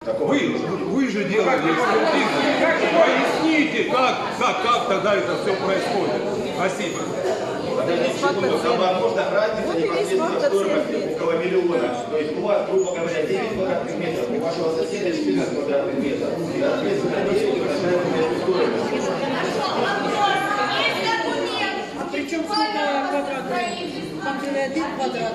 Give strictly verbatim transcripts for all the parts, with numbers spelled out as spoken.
Вы, вы же делаете экспертизу. Поясните, как, как, как тогда это все происходит. Спасибо. Подождите секунду, там можно разница непосредственно стоимости около миллиона. То есть у вас, грубо говоря, девять квадратных метров, у вашего соседа четырнадцать квадратных метров. Соответственно, девять квадратных метров стоимости. А при чем сколько квадратов? Там же один квадрат.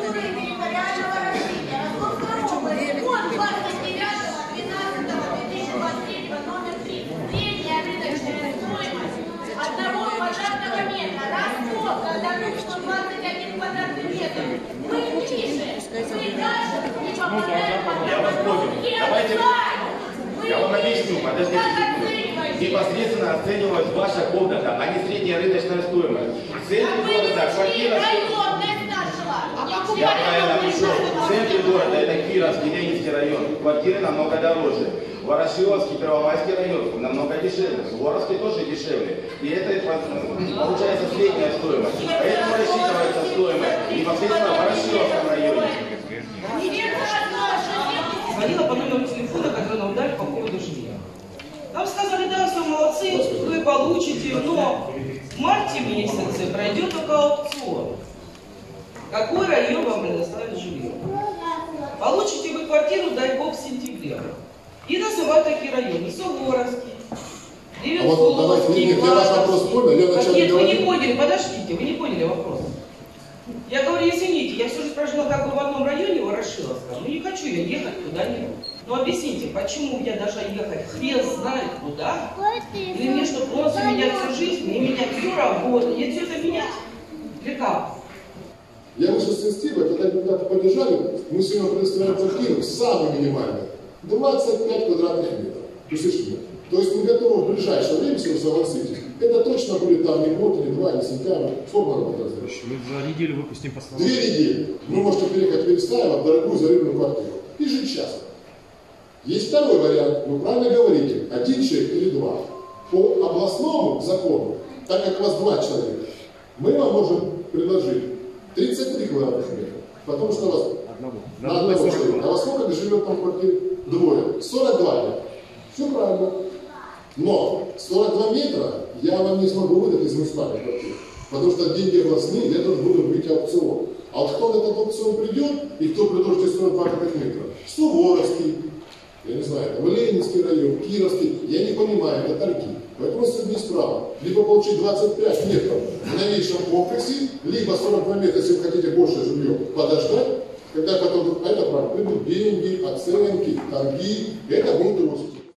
Одного квадратного метра. Раскопка дадут сто двадцать один квадратный метр. Мы ниже. Вы дальше не попадаем. Я вас понял. Давайте я вам объясню. Подождите. Непосредственно оценивалась ваша комната, а не средняя рыночная стоимость. В центре города квартира... Я правильно пришел. В центре города это Кировский, Ленинский район. Квартиры намного дороже. Ворошиловский, Первомайский район намного дешевле. Воровский тоже дешевле. И это получается средняя стоимость. Поэтому рассчитывается стоимость непосредственно в Ворошиловском районе. Звонила по номеру телефона, который нам дали по поводу жилья. Нам сказали, да, все молодцы, вы получите, но в марте месяце пройдет только аукцион. Какой район вам предоставит жилье? Получите вы квартиру, дай бог, в сентябре. И называют такие районы: Суворовский, Ревенцовский, Нет, вы не поняли, подождите, вы не поняли вопрос. Я говорю, извините, я всю жизнь прожила как бы в одном районе, Ворошиловском, ну не хочу я ехать куда-нибудь. Ну объясните, почему я должна ехать хрен знает куда? Или мне что, просто менять всю жизнь, и менять всю работу, и все это менять? Или как? Я вышел с института, когда депутаты поддержали, мы сегодня предоставляем квартиру, самый минимальный, двадцать пять квадратных метров. Услышите? То есть мы готовы в ближайшее время, если вы согласитесь, это точно будет там не год, не два, не сентябрь, сколько работы разрешить? Мы за неделю выпустим по Две недели. Вы можете переехать в Вересаево в дорогую зарубную квартиру и жить часто. Есть второй вариант, вы правильно говорите, один человек или два. По областному закону, так как у вас два человека, мы вам можем предложить тридцать три квадратных метра, потому что у вас одного. на одного человека. А во сколько живет там в квартире? Двое. сорок два метра. Все правильно. Но сорок два метра я вам не смогу выдать из муниципальной квартиры, потому что деньги областные, я должен буду быть аукцион. А вот кто на этот аукцион придет и кто предложит сорок два метра? Суворовский, я не знаю, там Ленинский район, Кировский, я не понимаю, это торги. Поэтому сегодня есть право либо получить двадцать пять метров в новейшем комплексе, либо сорок два метра, если вы хотите больше жилье, подождать, когда потом это право придут деньги, оценки, торги, это будет русский.